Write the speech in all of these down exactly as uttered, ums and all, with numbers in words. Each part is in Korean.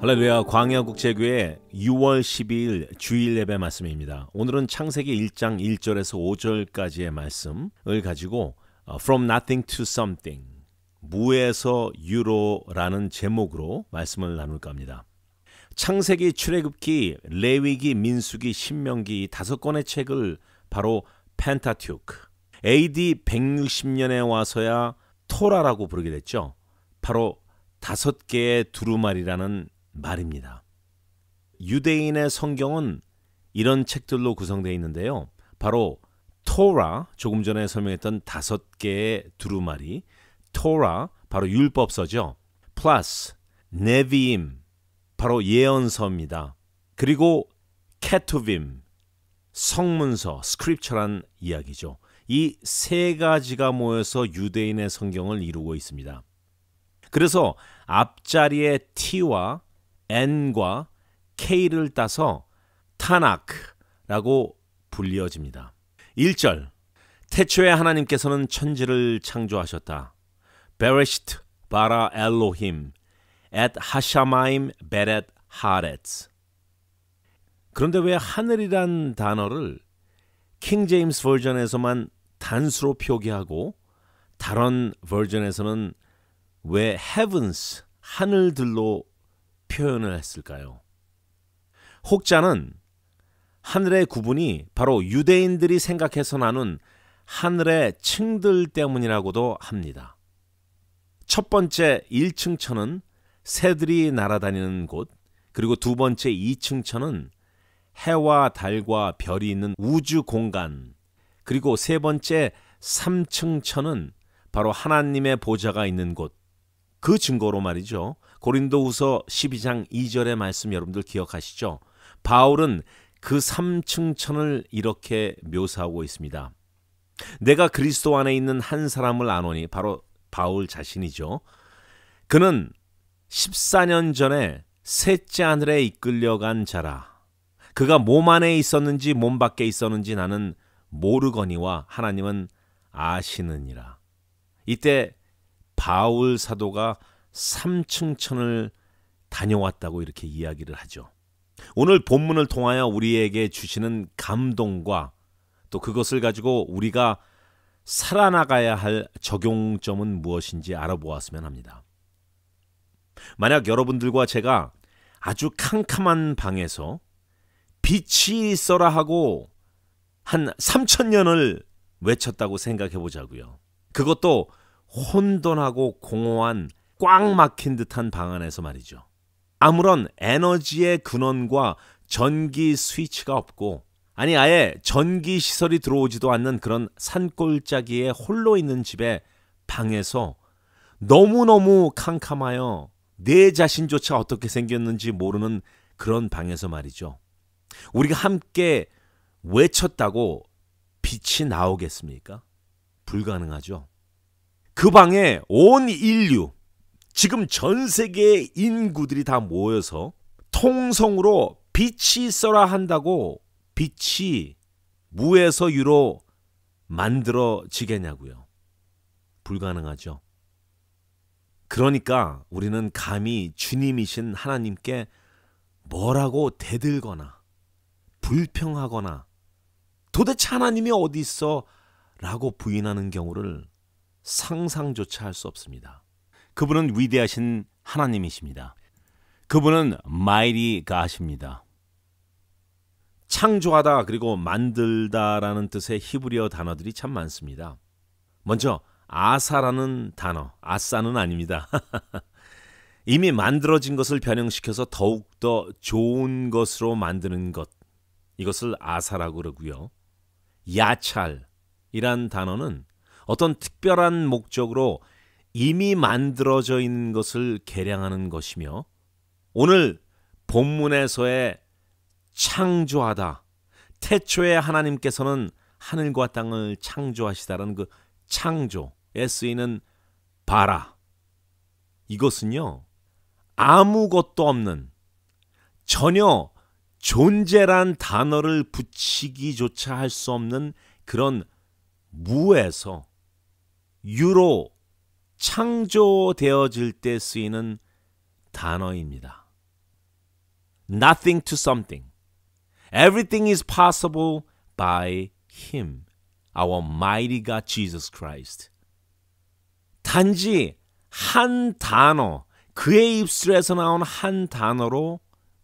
할렐루야, 광야국제교회 유월 십이일 주일 예배 말씀입니다. 오늘은 창세기 일 장 일 절에서 오 절까지의 말씀을 가지고 From Nothing to Something, 무에서 유로라는 제목으로 말씀을 나눌까 합니다. 창세기, 출애굽기, 레위기, 민수기, 신명기 다섯 권의 책을 바로 펜타튜크, 에이디 백육십 년에 와서야 토라라고 부르게 됐죠. 바로 다섯 개의 두루마리라는 말입니다. 유대인의 성경은 이런 책들로 구성되어 있는데요. 바로 토라, 조금 전에 설명했던 다섯 개의 두루마리, 토라, 바로 율법서죠. 플러스 네비임, 바로 예언서입니다. 그리고 케투빔, 성문서, 스크립처란 이야기죠. 이 세 가지가 모여서 유대인의 성경을 이루고 있습니다. 그래서 앞자리에 T와 N과 K를 따서 타나크라고 불리어집니다. 일 절, 태초에 하나님께서는 천지를 창조하셨다. 베레시트 바라 엘로힘 앳 하샤마임 베렛 하렛. 그런데 왜 하늘이란 단어를 킹 제임스 버전에서만 단수로 표기하고 다른 버전에서는 왜 heavens, 하늘들로 표현을 했을까요? 혹자는 하늘의 구분이 바로 유대인들이 생각해서 나눈 하늘의 층들 때문이라고도 합니다. 첫 번째 일 층 천은 새들이 날아다니는 곳, 그리고 두 번째 이 층 천은 해와 달과 별이 있는 우주 공간, 그리고 세 번째 삼 층 천은 바로 하나님의 보좌가 있는 곳. 그 증거로 말이죠. 고린도후서 십이 장 이 절의 말씀 여러분들 기억하시죠? 바울은 그 삼 층 천을 이렇게 묘사하고 있습니다. 내가 그리스도 안에 있는 한 사람을 아노니, 바로 바울 자신이죠. 그는 십사 년 전에 셋째 하늘에 이끌려간 자라. 그가 몸 안에 있었는지 몸 밖에 있었는지 나는 모르거니와 하나님은 아시느니라. 이때 바울 사도가 삼 층 천을 다녀왔다고 이렇게 이야기를 하죠. 오늘 본문을 통하여 우리에게 주시는 감동과 또 그것을 가지고 우리가 살아나가야 할 적용점은 무엇인지 알아보았으면 합니다. 만약 여러분들과 제가 아주 캄캄한 방에서 빛이 있어라 하고 한 삼천 년을 외쳤다고 생각해 보자고요. 그것도 혼돈하고 공허한 꽉 막힌 듯한 방 안에서 말이죠. 아무런 에너지의 근원과 전기 스위치가 없고, 아니 아예 전기 시설이 들어오지도 않는 그런 산골짜기에 홀로 있는 집에 방에서 너무너무 캄캄하여 내 자신조차 어떻게 생겼는지 모르는 그런 방에서 말이죠. 우리가 함께 외쳤다고 빛이 나오겠습니까? 불가능하죠. 그 방에 온 인류, 지금 전 세계의 인구들이 다 모여서 통성으로 빛이 있어라 한다고 빛이 무에서 유로 만들어지겠냐고요. 불가능하죠. 그러니까 우리는 감히 주님이신 하나님께 뭐라고 대들거나 불평하거나 도대체 하나님이 어디 있어? 라고 부인하는 경우를 상상조차 할 수 없습니다. 그분은 위대하신 하나님이십니다. 그분은 mighty God입니다. 창조하다 그리고 만들다라는 뜻의 히브리어 단어들이 참 많습니다. 먼저 아사라는 단어, 아싸는 아닙니다. 이미 만들어진 것을 변형시켜서 더욱더 좋은 것으로 만드는 것, 이것을 아사라고 그러고요. 야찰이란 단어는 어떤 특별한 목적으로 이미 만들어져 있는 것을 개량하는 것이며, 오늘 본문에서의 창조하다, 태초에 하나님께서는 하늘과 땅을 창조하시다라는 그 창조에 쓰이는 바라, 이것은요 아무것도 없는, 전혀 존재란 단어를 붙이기조차 할 수 없는 그런 무에서 유로 창조되어질 때 쓰이는 단어입니다. nothing to something. Everything is possible by Him, our mighty God Jesus Christ. 단지 한 단어, 그의 입술에서 나온 한 단어로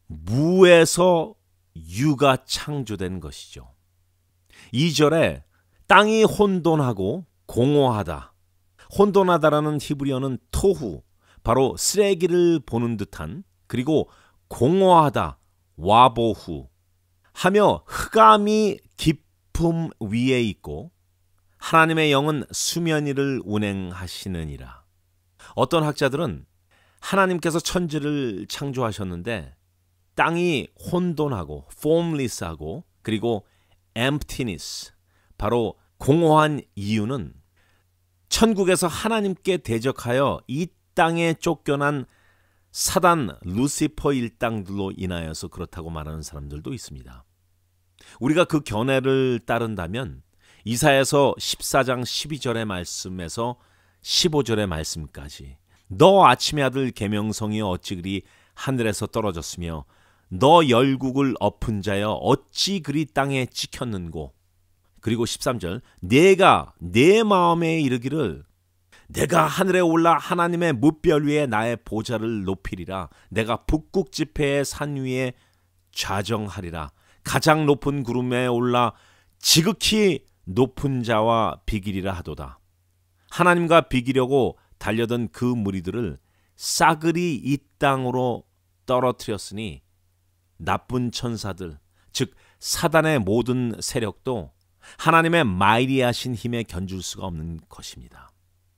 무에서 유가 창조된 것이죠. 이 절에 땅이 혼돈하고 공허하다. 혼돈하다라는 히브리어는 토후, 바로 쓰레기를 보는 듯한, 그리고 공허하다, 와보후 하며 흑암이 깊음 위에 있고 하나님의 영은 수면 위를 운행하시느니라. 어떤 학자들은 하나님께서 천지를 창조하셨는데 땅이 혼돈하고 formless하고 그리고 emptiness, 바로 공허한 이유는 천국에서 하나님께 대적하여 이 땅에 쫓겨난 사단 루시퍼 일당들로 인하여서 그렇다고 말하는 사람들도 있습니다. 우리가 그 견해를 따른다면 이사야서 십사 장 십이 절의 말씀에서 십오 절의 말씀까지 너 아침의 아들 계명성이 어찌 그리 하늘에서 떨어졌으며 너 열국을 엎은 자여 어찌 그리 땅에 찍혔는고, 그리고 십삼 절 내가 내 마음에 이르기를 내가 하늘에 올라 하나님의 무별 위에 나의 보좌를 높이리라. 내가 북극 지폐의 산 위에 좌정하리라. 가장 높은 구름에 올라 지극히 높은 자와 비기리라 하도다. 하나님과 비기려고 달려던 그 무리들을 싸그리 이 땅으로 떨어뜨렸으니 나쁜 천사들, 즉 사단의 모든 세력도 하나님의 마이리하신 힘에 견줄 수가 없는 것입니다.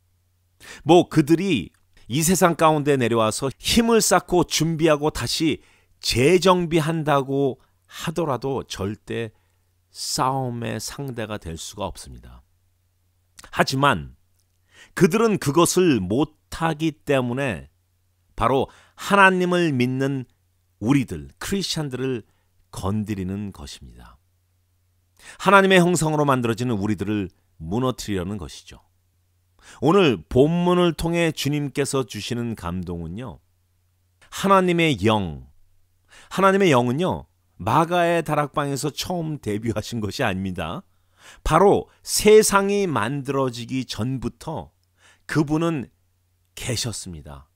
뭐 그들이 이 세상 가운데 내려와서 힘을 쌓고 준비하고 다시 재정비한다고 하더라도 절대 싸움의 상대가 될 수가 없습니다. 하지만 그들은 그것을 못하기 때문에 바로 하나님을 믿는 우리들, 크리스찬들을 건드리는 것입니다. 하나님의 형상으로 만들어지는 우리들을 무너뜨리려는 것이죠. 오늘 본문을 통해 주님께서 주시는 감동은요, 하나님의 영, 하나님의 영은요 마가의 다락방에서 처음 데뷔하신 것이 아닙니다. 바로 세상이 만들어지기 전부터 그분은 계셨습니다.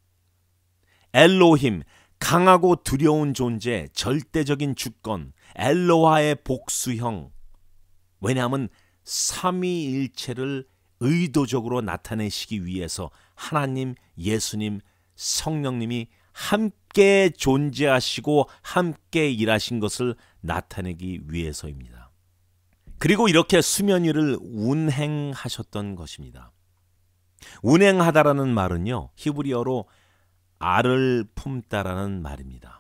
엘로힘, 강하고 두려운 존재, 절대적인 주권, 엘로하의 복수형. 왜냐하면 삼위일체를 의도적으로 나타내시기 위해서 하나님, 예수님, 성령님이 함께 존재하시고 함께 일하신 것을 나타내기 위해서입니다. 그리고 이렇게 수면 위를 운행하셨던 것입니다. 운행하다라는 말은요, 히브리어로 알을 품다라는 말입니다.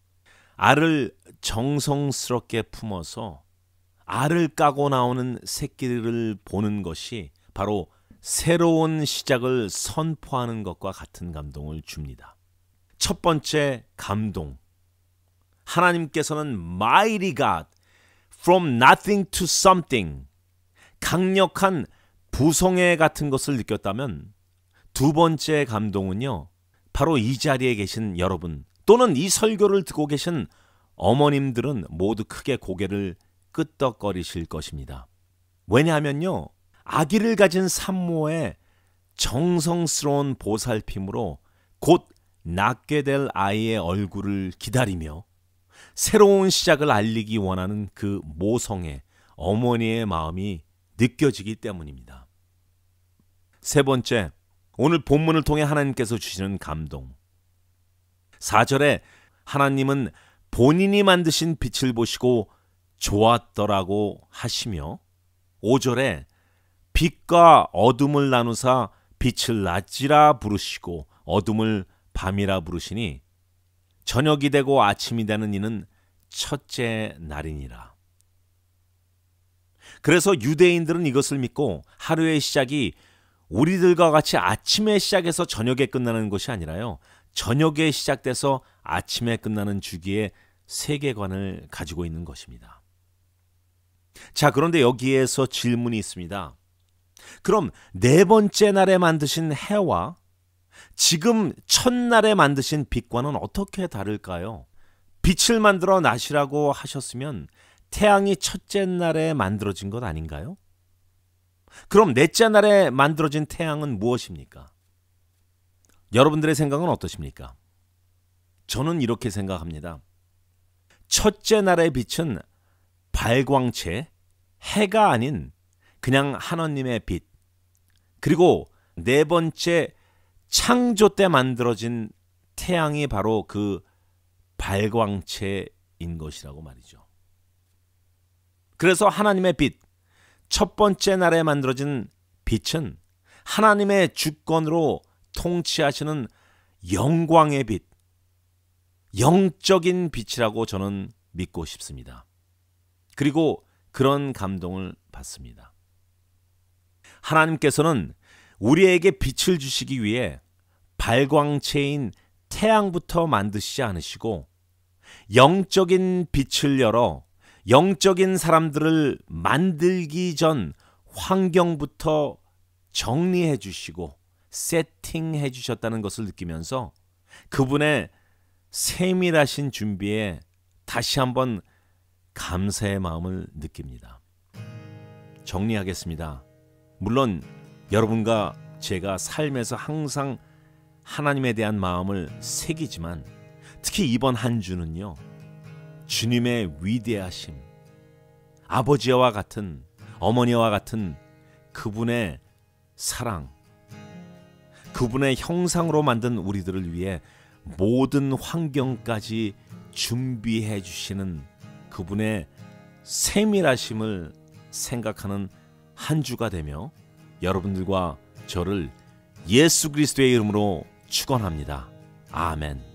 알을 정성스럽게 품어서 알을 까고 나오는 새끼를 보는 것이 바로 새로운 시작을 선포하는 것과 같은 감동을 줍니다. 첫 번째 감동. 하나님께서는 mighty God, from nothing to something, 강력한 부성애 같은 것을 느꼈다면 두 번째 감동은요, 바로 이 자리에 계신 여러분 또는 이 설교를 듣고 계신 어머님들은 모두 크게 고개를 끄덕거리실 것입니다. 왜냐하면요, 아기를 가진 산모의 정성스러운 보살핌으로 곧 낳게 될 아이의 얼굴을 기다리며 새로운 시작을 알리기 원하는 그 모성애, 어머니의 마음이 느껴지기 때문입니다. 세 번째, 오늘 본문을 통해 하나님께서 주시는 감동. 사 절에 하나님은 본인이 만드신 빛을 보시고 좋았더라고 하시며, 오 절에 빛과 어둠을 나누사 빛을 낮이라 부르시고 어둠을 밤이라 부르시니 저녁이 되고 아침이 되는 이는 첫째 날이니라. 그래서 유대인들은 이것을 믿고 하루의 시작이 우리들과 같이 아침에 시작해서 저녁에 끝나는 것이 아니라요, 저녁에 시작돼서 아침에 끝나는 주기의 세계관을 가지고 있는 것입니다. 자, 그런데 여기에서 질문이 있습니다. 그럼 네 번째 날에 만드신 해와 지금 첫날에 만드신 빛과는 어떻게 다를까요? 빛을 만들어 나시라고 하셨으면 태양이 첫째 날에 만들어진 것 아닌가요? 그럼 넷째 날에 만들어진 태양은 무엇입니까? 여러분들의 생각은 어떠십니까? 저는 이렇게 생각합니다. 첫째 날의 빛은 발광체, 해가 아닌 그냥 하나님의 빛, 그리고 네 번째 창조 때 만들어진 태양이 바로 그 발광체인 것이라고 말이죠. 그래서 하나님의 빛, 첫 번째 날에 만들어진 빛은 하나님의 주권으로 통치하시는 영광의 빛, 영적인 빛이라고 저는 믿고 싶습니다. 그리고 그런 감동을 받습니다. 하나님께서는 우리에게 빛을 주시기 위해 발광체인 태양부터 만드시지 않으시고 영적인 빛을 열어 영적인 사람들을 만들기 전 환경부터 정리해 주시고 세팅해 주셨다는 것을 느끼면서 그분의 세밀하신 준비에 다시 한번 감사의 마음을 느낍니다. 정리하겠습니다. 물론 여러분과 제가 삶에서 항상 하나님에 대한 마음을 새기지만 특히 이번 한 주는요, 주님의 위대하심, 아버지와 같은, 어머니와 같은 그분의 사랑, 그분의 형상으로 만든 우리들을 위해 모든 환경까지 준비해 주시는 그분의 세밀하심을 생각하는 한 주가 되며 여러분들과 저를 예수 그리스도의 이름으로 축원합니다. 아멘.